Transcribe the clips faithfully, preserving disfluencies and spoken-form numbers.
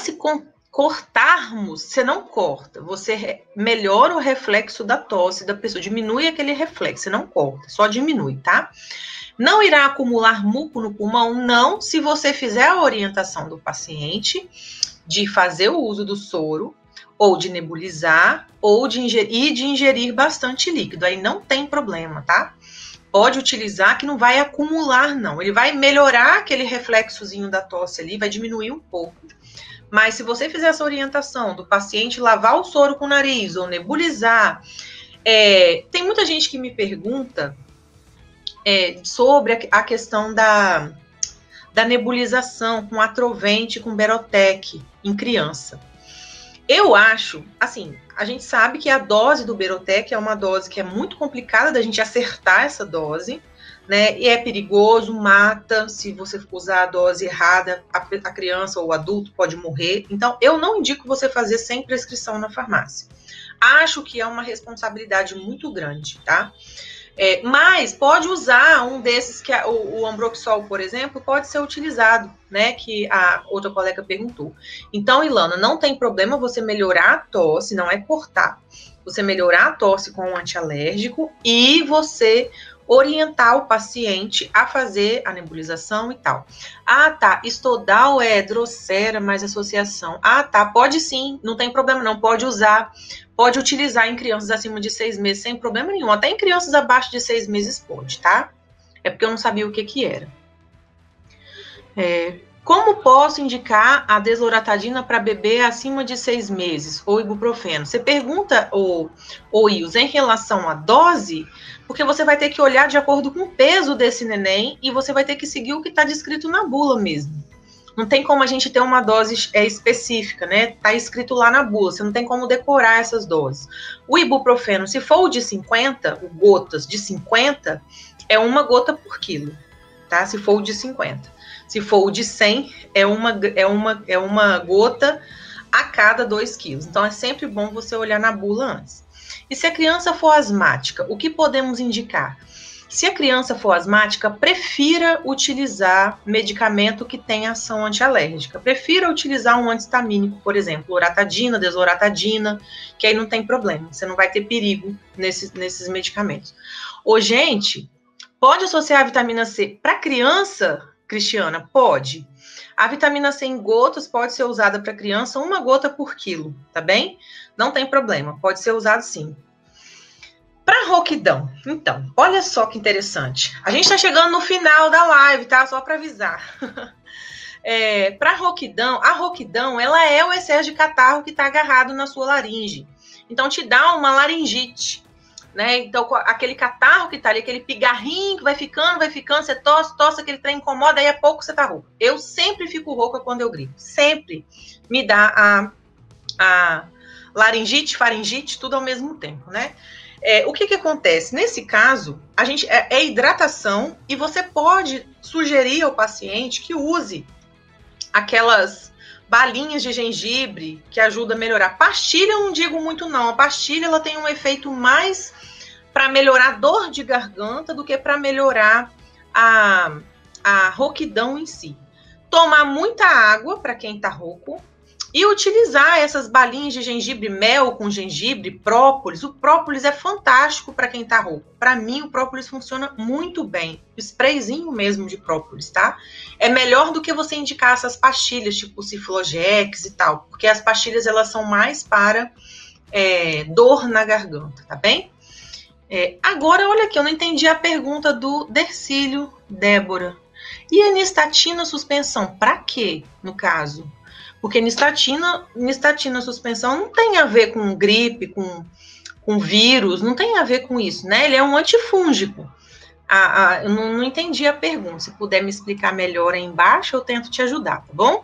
se cortarmos, você não corta, você melhora o reflexo da tosse da pessoa, diminui aquele reflexo, você não corta, só diminui, tá? Não irá acumular muco no pulmão? Não, se você fizer a orientação do paciente de fazer o uso do soro, ou de nebulizar, ou de ingerir, de ingerir bastante líquido, aí não tem problema, tá? Pode utilizar que não vai acumular, não. Ele vai melhorar aquele reflexozinho da tosse ali, vai diminuir um pouco. Mas se você fizer essa orientação do paciente lavar o soro com o nariz ou nebulizar, é, tem muita gente que me pergunta é, sobre a, a questão da, da nebulização com Atrovent, com Berotec em criança. Eu acho, assim, a gente sabe que a dose do Berotec é uma dose que é muito complicada da gente acertar essa dose, né? E é perigoso, mata, se você usar a dose errada, a, a criança ou o adulto pode morrer. Então, eu não indico você fazer sem prescrição na farmácia. Acho que é uma responsabilidade muito grande, tá? É, mas pode usar um desses, que a, o, o Ambroxol, por exemplo, pode ser utilizado, né, que a outra colega perguntou. Então, Ilana, não tem problema você melhorar a tosse, não é cortar. Você melhorar a tosse com um antialérgico e você orientar o paciente a fazer a nebulização e tal. Ah, tá, Estodal é Drosera mais associação. Ah, tá, pode sim, não tem problema não, pode usar. Pode utilizar em crianças acima de seis meses sem problema nenhum. Até em crianças abaixo de seis meses pode, tá? É porque eu não sabia o que que era. É, como posso indicar a desloratadina para bebê acima de seis meses? Ou ibuprofeno? Você pergunta, ô, ô Ius, em relação à dose, porque você vai ter que olhar de acordo com o peso desse neném e você vai ter que seguir o que está descrito na bula mesmo. Não tem como a gente ter uma dose é, específica, né? Tá escrito lá na bula, você não tem como decorar essas doses. O ibuprofeno, se for o de cinquenta, o gotas de cinquenta, é uma gota por quilo, tá? Se for o de cinquenta. Se for o de cem, é uma, é uma, é uma gota a cada dois quilos. Então, é sempre bom você olhar na bula antes. E se a criança for asmática, o que podemos indicar? Se a criança for asmática, prefira utilizar medicamento que tem ação antialérgica. Prefira utilizar um antihistamínico, por exemplo, loratadina, desloratadina, que aí não tem problema. Você não vai ter perigo nesses, nesses medicamentos. Ô, gente, pode associar a vitamina C para criança, Cristiana? Pode. A vitamina C em gotas pode ser usada para criança, uma gota por quilo, tá bem? Não tem problema, pode ser usado sim. Para roquidão, então, olha só que interessante. A gente está chegando no final da live, tá? Só para avisar. É, para roquidão, a roquidão, ela é o excesso de catarro que está agarrado na sua laringe. Então, te dá uma laringite, né? Então, aquele catarro que tá ali, aquele pigarrinho que vai ficando, vai ficando, você tosse, tosse, aquele trem incomoda, aí a pouco você tá rouca. Eu sempre fico rouca quando eu grito. Sempre me dá a, a laringite, faringite, tudo ao mesmo tempo, né? É, o que que acontece? Nesse caso, a gente é, é hidratação e você pode sugerir ao paciente que use aquelas balinhas de gengibre que ajuda a melhorar. Pastilha eu não digo muito não. A pastilha ela tem um efeito mais para melhorar a dor de garganta do que para melhorar a, a rouquidão em si. Tomar muita água para quem tá rouco. E utilizar essas balinhas de gengibre, mel com gengibre, própolis. O própolis é fantástico para quem tá rouco. Para mim, o própolis funciona muito bem. O sprayzinho mesmo de própolis, tá? É melhor do que você indicar essas pastilhas, tipo Ciflogex e tal. Porque as pastilhas, elas são mais para é, dor na garganta, tá bem? É, agora, olha aqui, eu não entendi a pergunta do Dercílio Débora. E a nistatina suspensão, para quê, no caso? Porque nistatina, nistatina suspensão não tem a ver com gripe, com, com vírus, não tem a ver com isso, né? Ele é um antifúngico. Ah, ah, eu não, não entendi a pergunta. Se puder me explicar melhor aí embaixo, eu tento te ajudar, tá bom?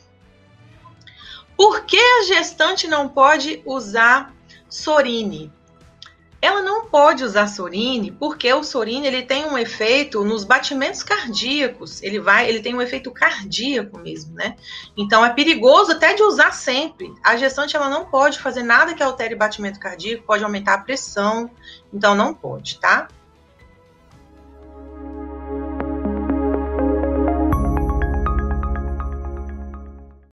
Por que a gestante não pode usar Sorine? Ela não pode usar Sorine porque o Sorine ele tem um efeito nos batimentos cardíacos. Ele vai, ele tem um efeito cardíaco mesmo, né? Então é perigoso até de usar sempre. A gestante ela não pode fazer nada que altere batimento cardíaco, pode aumentar a pressão, então não pode, tá?